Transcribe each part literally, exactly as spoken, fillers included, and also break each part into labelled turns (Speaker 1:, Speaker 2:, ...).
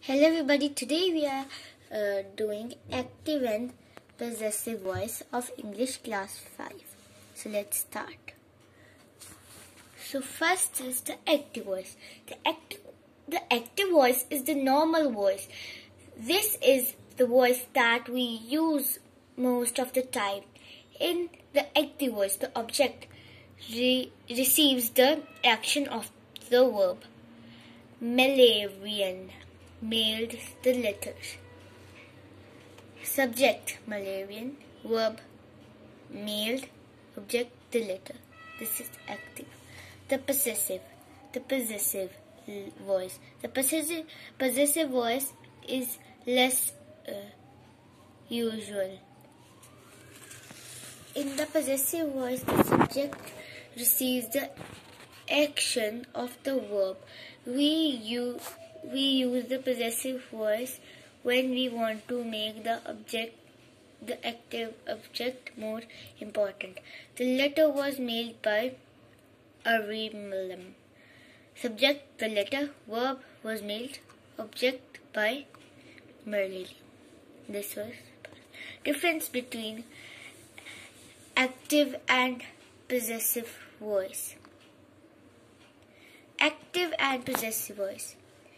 Speaker 1: Hello everybody, today we are uh, doing active and possessive voice of English class five. So let's start. So first is the active voice. The active, the active voice is the normal voice. This is the voice that we use most of the time. In the active voice, the object re receives the action of the verb. Malarian, mailed the letters. Subject, Malarian. Verb, mailed. Object, the letter. This is active. The possessive, the possessive voice. The possessive, possessive voice is less uh, usual. In the possessive voice, the subject receives the action of the verb. We use we use the possessive voice when we want to make the object, the active object, more important. The letter was mailed by Arimalam. Subject, the letter. Verb, was mailed. Object, by Marilyn. This was difference between active and possessive voice. Active and possessive voice.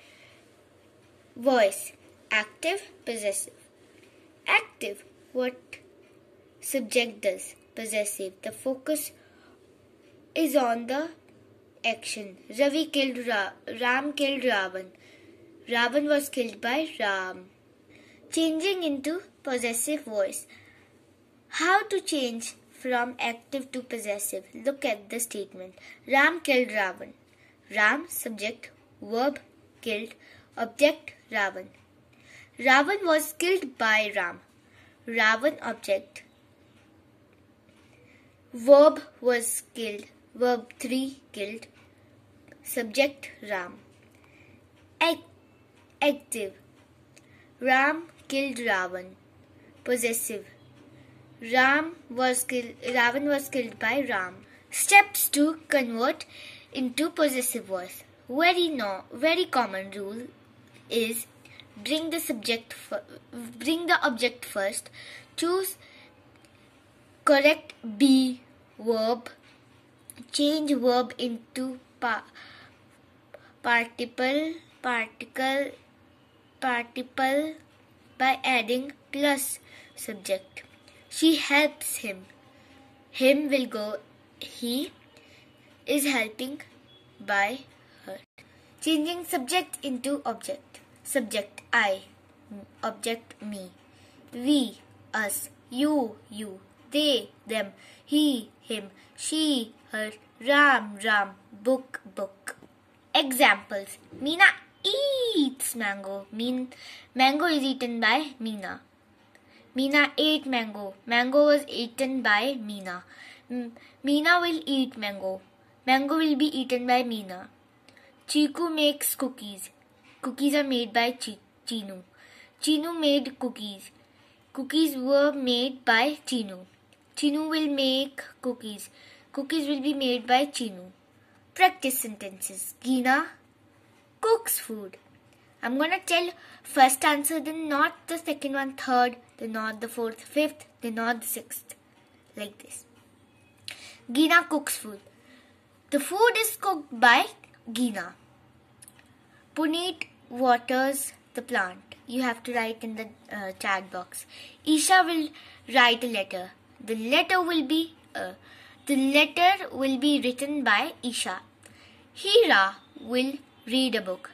Speaker 1: Voice, active, possessive. Active, what subject does. Possessive, the focus is on the action. Ravi killed Ra Ram killed Ravan. Ravan was killed by Ram. Changing into possessive voice. How to change from active to possessive? Look at the statement. Ram killed Ravan. Ram, subject. Verb, killed. Object, Ravan. Ravan was killed by Ram. Ravan, object. Verb, was killed. Verb, three, killed. Subject, Ram. Act, active. Ram killed Ravan. Possessive. Ram was killed. Ravan was killed by Ram. Steps to convert into possessive voice. Very no, very common rule is bring the subject, bring the object first. Choose correct be verb. Change verb into pa participle, particle, participle by adding plus subject. She helps him. Him will go he is helping by her. Changing subject into object. Subject, I. Object, me. We, us. You, you. They, them. He, him. She, her. Ram, Ram. Book, book. Examples. Meena eats mango. Mean, mango is eaten by Meena. Meena ate mango. Mango was eaten by Meena. Meena will eat mango. Mango will be eaten by Meena. Chiku makes cookies. Cookies are made by Ch Chinu. Chinu made cookies. Cookies were made by Chinu. Chinu will make cookies. Cookies will be made by Chinu. Practice sentences. Geena cooks food. I'm gonna tell first answer, then not the second one, third, then not the fourth, fifth, then not the sixth. Like this. Geena cooks food. The food is cooked by Geena. Puneet waters the plant. You have to write in the uh, chat box. Isha will write a letter. The letter will be uh, the letter will be written by Isha. Hira will read a book.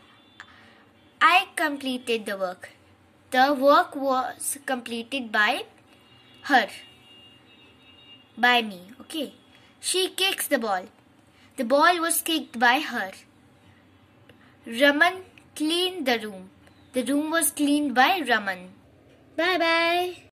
Speaker 1: I completed the work. The work was completed by her. By me. Okay. She kicks the ball. The ball was kicked by her. Raman cleaned the room. The room was cleaned by Raman. Bye bye.